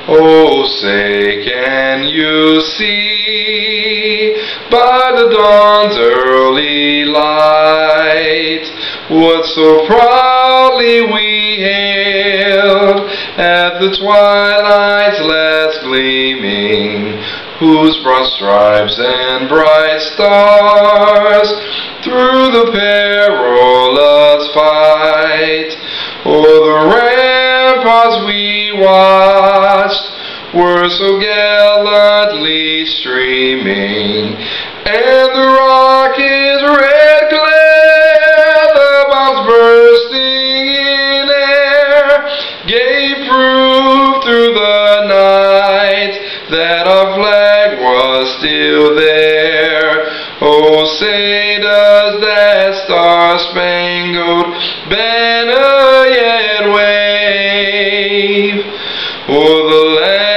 Oh, say, can you see by the dawn's early light what so proudly we hailed at the twilight's last gleaming, whose broad stripes and bright stars through the perilous fight o'er the ramparts we watched were so gallantly streaming, and the rocket's red glare, the bombs bursting in air, gave proof through the night that our flag was still there. Oh, say, does that star-spangled banner yet wave o'er the land